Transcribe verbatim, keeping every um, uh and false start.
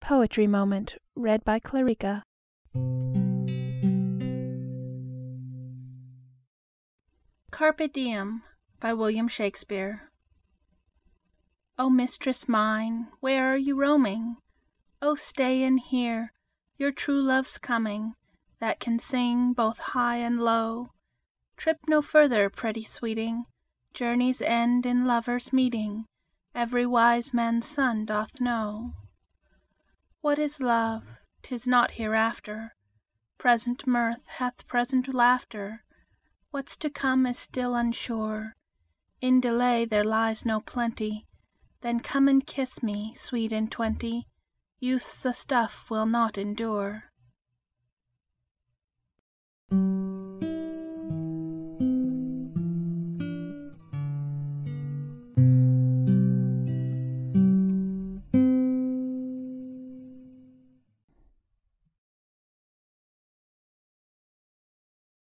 Poetry Moment, read by Clarica. Carpe Diem by William Shakespeare. O mistress mine, where are you roaming? O stay and hear, your true love's coming, that can sing both high and low. Trip no further, pretty sweeting, journeys end in lovers' meeting, every wise man's son doth know. What is love? 'Tis not hereafter. Present mirth hath present laughter. What's to come is still unsure. In delay there lies no plenty. Then come and kiss me, sweet and twenty. Youth's a stuff will not endure.